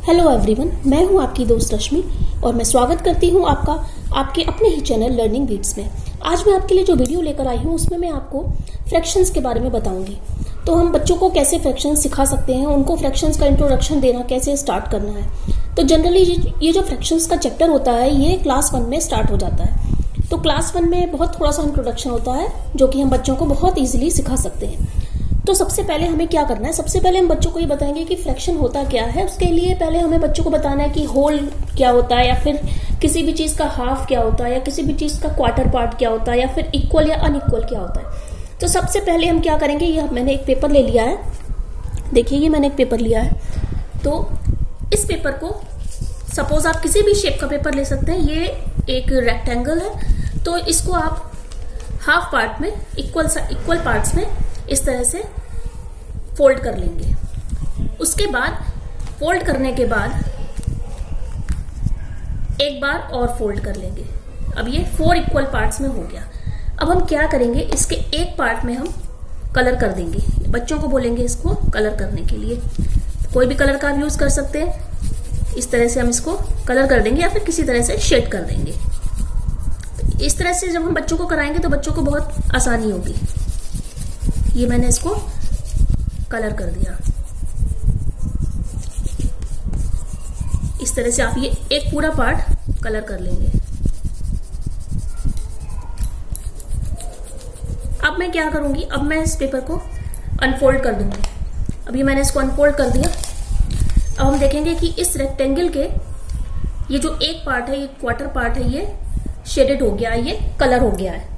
Hello everyone, मैं हूं आपकी दोस्त रश्मि और मैं स्वागत करती हूं आपका आपके अपने ही चैनल लर्निंग बीट्स में। आज मैं आपके लिए जो वीडियो लेकर आई हूं उसमें मैं आपको फ्रैक्शंस के बारे में बताऊंगी। तो हम बच्चों को कैसे फ्रैक्शंस सिखा सकते हैं, उनको फ्रैक्शंस का इंट्रोडक्शन देना कैसे स्टार्ट करना है। तो जनरली ये जो फ्रैक्शंस का चैप्टर होता है ये क्लास 1 में स्टार्ट हो जाता है। तो क्लास 1 में बहुत थोड़ा सा इंट्रोडक्शन होता है जो कि हम बच्चों को बहुत ईजिली सिखा सकते हैं। तो सबसे पहले हमें क्या करना है, सबसे पहले हम बच्चों को ये बताएंगे कि फ्रैक्शन होता क्या है। उसके लिए पहले हमें बच्चों को बताना है कि होल क्या होता है, या फिर किसी भी चीज का हाफ क्या होता है, या किसी भी चीज का क्वार्टर पार्ट क्या होता है, या फिर इक्वल या अनइक्वल क्या होता है। तो सबसे पहले हम क्या करेंगे, ये मैंने एक पेपर ले लिया है। देखिए ये मैंने एक पेपर लिया है। तो इस पेपर को सपोज आप किसी भी शेप का पेपर ले सकते हैं। ये एक रेक्टेंगल है, तो इसको आप हाफ पार्ट में इक्वल पार्ट्स में इस तरह से फोल्ड कर लेंगे। उसके बाद फोल्ड करने के बाद एक बार और फोल्ड कर लेंगे। अब ये 4 इक्वल पार्ट्स में हो गया। अब हम क्या करेंगे, इसके एक पार्ट में हम कलर कर देंगे। बच्चों को बोलेंगे इसको कलर करने के लिए। कोई भी कलर का आप यूज कर सकते हैं। इस तरह से हम इसको कलर कर देंगे या फिर किसी तरह से शेड कर देंगे। इस तरह से जब हम बच्चों को कराएंगे तो बच्चों को बहुत आसानी होगी। ये मैंने इसको कलर कर दिया। इस तरह से आप ये एक पूरा पार्ट कलर कर लेंगे। अब मैं क्या करूंगी, अब मैं इस पेपर को अनफोल्ड कर दूंगी। अभी मैंने इसको अनफोल्ड कर दिया। अब हम देखेंगे कि इस रेक्टेंगल के ये जो एक पार्ट है, ये क्वार्टर पार्ट है, ये शेडेड हो गया, ये कलर हो गया है।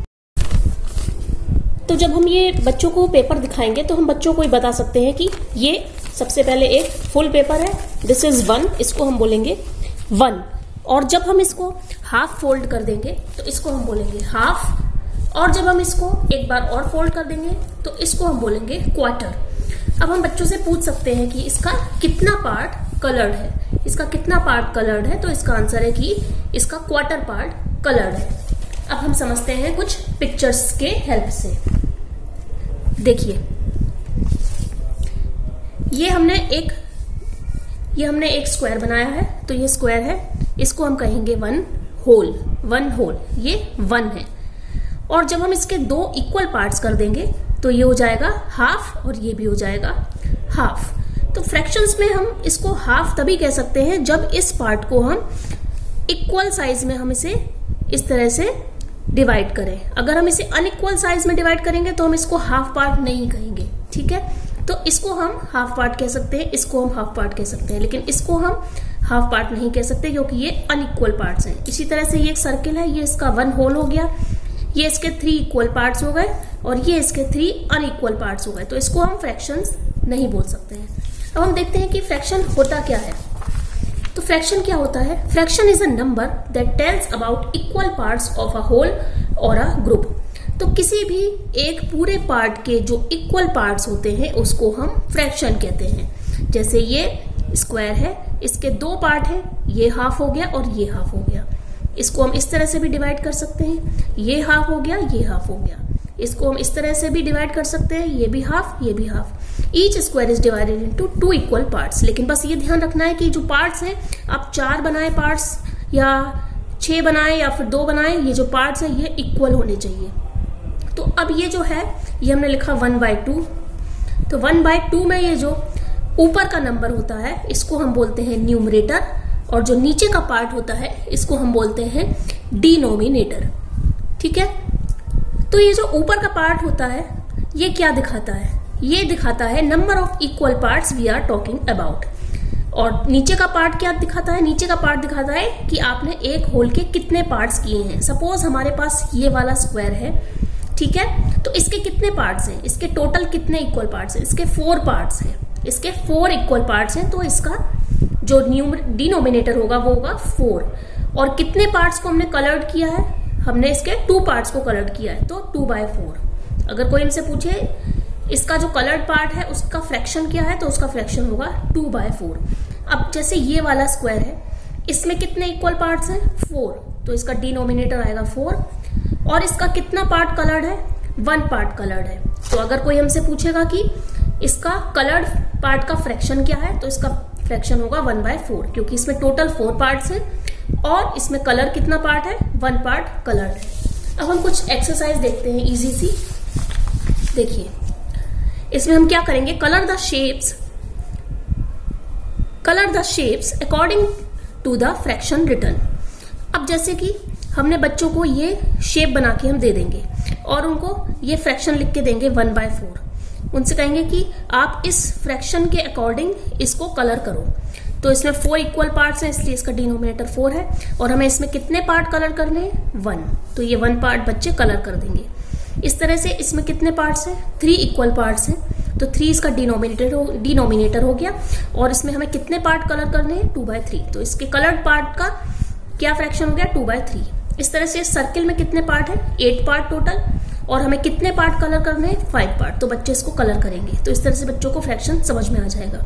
तो जब हम ये बच्चों को पेपर दिखाएंगे तो हम बच्चों को ये बता सकते हैं कि ये सबसे पहले एक फुल पेपर है, दिस इज 1, इसको हम बोलेंगे 1। और जब हम इसको हाफ फोल्ड कर देंगे तो इसको हम बोलेंगे हाफ। और जब हम इसको एक बार और फोल्ड कर देंगे तो इसको हम बोलेंगे क्वार्टर। अब हम बच्चों से पूछ सकते हैं कि इसका कितना पार्ट कलर्ड है। इसका कितना पार्ट कलर्ड है, तो इसका आंसर है कि इसका क्वार्टर पार्ट कलर्ड है। अब हम समझते हैं कुछ पिक्चर्स के हेल्प से। देखिए ये हमने एक स्क्वायर बनाया है। तो ये स्क्वायर है, इसको हम कहेंगे 1 होल। ये 1 है। और जब हम इसके 2 इक्वल पार्ट्स कर देंगे तो ये हो जाएगा हाफ और ये भी हो जाएगा हाफ। तो फ्रैक्शंस में हम इसको हाफ तभी कह सकते हैं जब इस पार्ट को हम इक्वल साइज में हम इसे इस तरह से डिवाइड करें। अगर हम इसे अनइक्वल साइज में डिवाइड करेंगे तो हम इसको हाफ पार्ट नहीं कहेंगे, ठीक है। तो इसको हम हाफ पार्ट कह सकते हैं, इसको हम हाफ पार्ट कह सकते हैं, लेकिन इसको हम हाफ पार्ट नहीं कह सकते क्योंकि ये अनइक्वल पार्ट्स हैं। इसी तरह से ये एक सर्किल है, ये इसका 1 होल हो गया, ये इसके 3 इक्वल पार्ट्स हो गए और ये इसके 3 अनइक्वल पार्ट्स हो गए। तो इसको हम फ्रैक्शंस नहीं बोल सकते हैं। अब हम देखते हैं कि फ्रैक्शन होता क्या है। तो फ्रैक्शन क्या होता है? Fraction is a number that tells about equal parts of a whole और अ ग्रुप। तो किसी भी एक पूरे पार्ट के जो इक्वल पार्ट्स होते हैं उसको हम फ्रैक्शन कहते हैं। जैसे ये स्क्वायर है, इसके 2 पार्ट है, ये हाफ हो गया और ये हाफ हो गया। इसको हम इस तरह से भी डिवाइड कर सकते हैं, ये हाफ हो गया, ये हाफ हो गया। इसको हम इस तरह से भी डिवाइड कर सकते हैं, ये भी हाफ, ये भी half. Each square is divided into 2 equal parts. लेकिन बस ये ध्यान रखना है कि जो पार्ट्स हैं, आप 4 बनाए पार्ट्स या 6 बनाए या फिर 2 बनाए, ये जो पार्ट्स हैं ये इक्वल होने चाहिए। तो अब ये जो है ये हमने लिखा 1/2। तो 1/2 में ये जो ऊपर का नंबर होता है इसको हम बोलते हैं न्यूमरेटर, और जो नीचे का पार्ट होता है इसको हम बोलते हैं डिनोमिनेटर, ठीक है। तो ये जो ऊपर का पार्ट होता है ये क्या दिखाता है? ये दिखाता है number of equal parts we are talking about. और नीचे का पार्ट क्या दिखाता है? नीचे का पार्ट दिखाता है कि आपने एक होल के कितने पार्ट्स किए हैं। सपोज हमारे पास ये वाला स्क्वायर है, ठीक है। तो इसके कितने पार्ट्स हैं? इसके टोटल कितने इक्वल पार्ट्स हैं? इसके 4 पार्ट्स हैं। इसके 4 इक्वल पार्ट्स हैं, तो इसका जो डिनोमिनेटर होगा वो होगा 4। और कितने पार्ट्स को हमने कलर्ड किया है? हमने इसके 2 पार्ट्स को कलर्ड किया है, तो 2/4। अगर कोई हमसे पूछे इसका जो कलर्ड पार्ट है उसका फ्रैक्शन क्या है, तो उसका फ्रैक्शन होगा 2/4। अब जैसे ये वाला स्क्वायर है, इसमें कितने इक्वल पार्ट्स हैं? 4, तो इसका डिनोमिनेटर आएगा 4। और इसका कितना पार्ट कलर्ड है? 1 पार्ट कलर्ड है। तो अगर कोई हमसे पूछेगा कि इसका कलर्ड पार्ट का फ्रैक्शन क्या है, तो इसका फ्रैक्शन होगा 1/4, क्योंकि इसमें टोटल 4 पार्ट्स हैं और इसमें कलर कितना पार्ट है, 1 पार्ट कलर्ड है। अब हम कुछ एक्सरसाइज देखते हैं इजी सी। देखिए इसमें हम क्या करेंगे, colour the shapes according to the fraction return. अब जैसे कि हमने बच्चों को ये शेप बना के हम दे देंगे और उनको ये फ्रैक्शन लिख के देंगे 1/4। उनसे कहेंगे कि आप इस फ्रैक्शन के अकॉर्डिंग इसको कलर करो। तो इसमें 4 इक्वल पार्ट्स हैं, इसलिए इसका डिनोमिनेटर 4 है और हमें इसमें कितने पार्ट कलर करने हैं, 1। तो ये 1 पार्ट बच्चे कलर कर देंगे। इस तरह से इसमें कितने पार्ट्स हैं, 3 इक्वल पार्ट्स हैं, तो 3 इसका डिनोमिनेटर हो गया। और इसमें हमें कितने पार्ट कलर करने हैं, 2/3। तो इसके कलर्ड पार्ट का क्या फ्रैक्शन हो गया, 2/3। इस तरह से सर्किल में कितने पार्ट है, 8 पार्ट टोटल, और हमें कितने पार्ट कलर करने हैं, 5 पार्ट। तो बच्चे इसको कलर करेंगे। तो इस तरह से बच्चों को फ्रैक्शन समझ में आ जाएगा।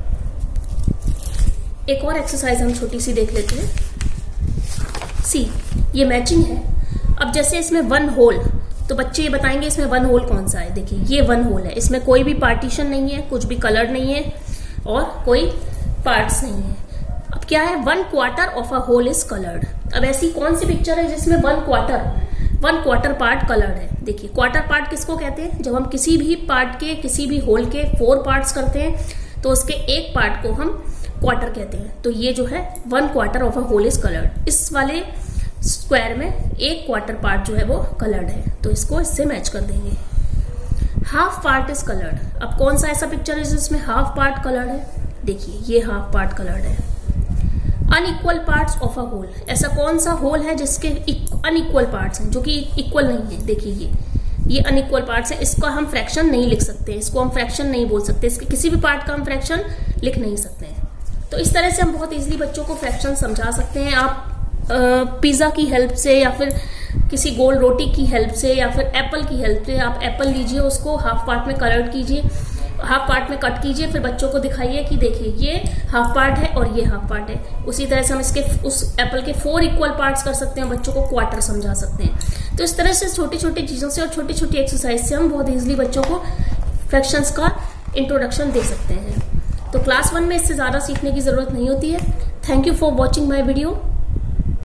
एक और एक्सरसाइज हम छोटी सी देख लेते हैं। सी, ये मैचिंग है। अब जैसे इसमें 1 होल, तो बच्चे ये बताएंगे इसमें 1 होल कौन सा है। देखिए ये 1 होल है, इसमें कोई भी पार्टीशन नहीं है, कुछ भी कलर नहीं है और कोई पार्ट्स नहीं है। अब क्या है, 1/4 of a whole is coloured. अब ऐसी कौन सी पिक्चर है जिसमें 1/4 पार्ट कलर्ड है। देखिए क्वार्टर पार्ट किसको कहते हैं, जब हम किसी भी पार्ट के, किसी भी होल के 4 पार्ट्स करते हैं तो उसके एक पार्ट को हम क्वार्टर कहते हैं। तो ये जो है 1/4 of a whole is coloured. इस वाले स्क्वायर में एक क्वार्टर पार्ट जो है वो कलर्ड है, तो इसको इससे मैच कर देंगे। Half part is coloured. अब कौन सा ऐसा पिक्चर है जिसमें हाफ पार्ट कलर्ड है, देखिए ये हाफ पार्ट कलर्ड है। Unequal parts of a whole, ऐसा कौन सा होल है जिसके अनइक्वल पार्ट्स हैं, जो कि इक्वल नहीं है। देखिए ये अनइक्वल पार्ट्स है, इसका हम फ्रैक्शन नहीं लिख सकते, इसको हम फ्रैक्शन नहीं बोल सकते, इसके किसी भी पार्ट का हम फ्रैक्शन लिख नहीं सकते हैं। तो इस तरह से हम बहुत इजीली बच्चों को फ्रैक्शन समझा सकते हैं। आप पिज्जा की हेल्प से या फिर किसी गोल रोटी की हेल्प से या फिर एप्पल की हेल्प से, आप एप्पल लीजिए, उसको हाफ पार्ट में कलर्ड कीजिए, हाफ पार्ट में कट कीजिए, फिर बच्चों को दिखाइए कि देखिए ये हाफ पार्ट है और ये हाफ पार्ट है। उसी तरह से हम इसके उस एप्पल के 4 इक्वल पार्ट्स कर सकते हैं, बच्चों को क्वार्टर समझा सकते हैं। तो इस तरह से छोटी छोटी चीजों से और छोटी छोटी एक्सरसाइज से हम बहुत इजीली बच्चों को फ्रैक्शंस का इंट्रोडक्शन दे सकते हैं। तो क्लास 1 में इससे ज्यादा सीखने की जरूरत नहीं होती है। Thank you for watching my video.